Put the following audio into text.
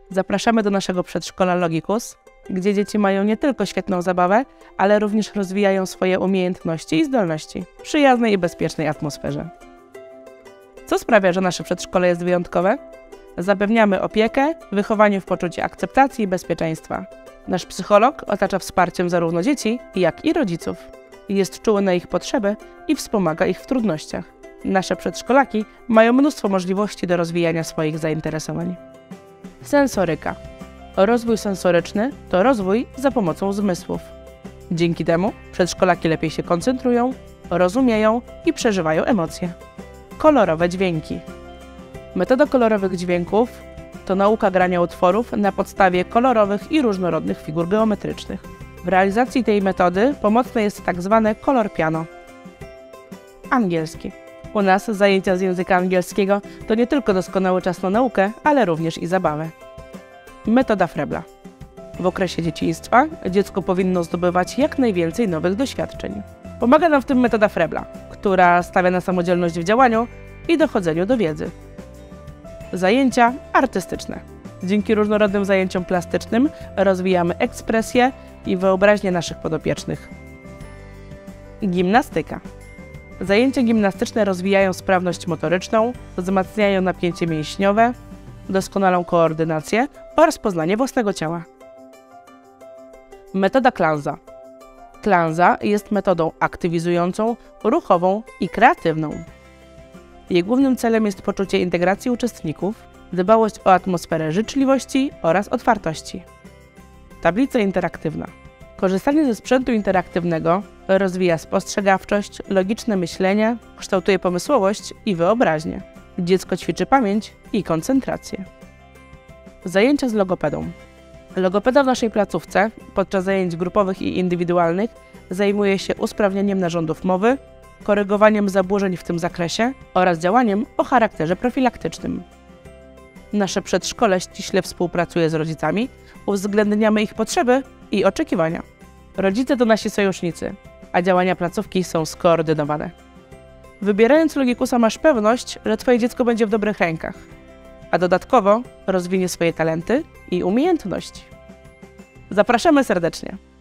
Zapraszamy do naszego przedszkola Logicus, gdzie dzieci mają nie tylko świetną zabawę, ale również rozwijają swoje umiejętności i zdolności w przyjaznej i bezpiecznej atmosferze. Co sprawia, że nasze przedszkole jest wyjątkowe? Zapewniamy opiekę, wychowanie w poczuciu akceptacji i bezpieczeństwa. Nasz psycholog otacza wsparciem zarówno dzieci, jak i rodziców. Jest czuły na ich potrzeby i wspomaga ich w trudnościach. Nasze przedszkolaki mają mnóstwo możliwości do rozwijania swoich zainteresowań. Sensoryka. Rozwój sensoryczny to rozwój za pomocą zmysłów. Dzięki temu przedszkolaki lepiej się koncentrują, rozumieją i przeżywają emocje. Kolorowe dźwięki. Metoda kolorowych dźwięków to nauka grania utworów na podstawie kolorowych i różnorodnych figur geometrycznych. W realizacji tej metody pomocne jest tzw. kolor piano. Angielski. U nas zajęcia z języka angielskiego to nie tylko doskonały czas na naukę, ale również i zabawę. Metoda Frebla. W okresie dzieciństwa dziecko powinno zdobywać jak najwięcej nowych doświadczeń. Pomaga nam w tym metoda Frebla, która stawia na samodzielność w działaniu i dochodzeniu do wiedzy. Zajęcia artystyczne. Dzięki różnorodnym zajęciom plastycznym rozwijamy ekspresję i wyobraźnię naszych podopiecznych. Gimnastyka. Zajęcia gimnastyczne rozwijają sprawność motoryczną, wzmacniają napięcie mięśniowe, doskonalą koordynację oraz poznanie własnego ciała. Metoda Clanza. Clanza jest metodą aktywizującą, ruchową i kreatywną. Jej głównym celem jest poczucie integracji uczestników, dbałość o atmosferę życzliwości oraz otwartości. Tablica interaktywna. Korzystanie ze sprzętu interaktywnego rozwija spostrzegawczość, logiczne myślenie, kształtuje pomysłowość i wyobraźnię. Dziecko ćwiczy pamięć i koncentrację. Zajęcia z logopedą. Logopeda w naszej placówce podczas zajęć grupowych i indywidualnych zajmuje się usprawnieniem narządów mowy, korygowaniem zaburzeń w tym zakresie oraz działaniem o charakterze profilaktycznym. Nasze przedszkole ściśle współpracuje z rodzicami, uwzględniamy ich potrzeby i oczekiwania. Rodzice to nasi sojusznicy, a działania placówki są skoordynowane. Wybierając Logicusa masz pewność, że Twoje dziecko będzie w dobrych rękach, a dodatkowo rozwinie swoje talenty i umiejętności. Zapraszamy serdecznie!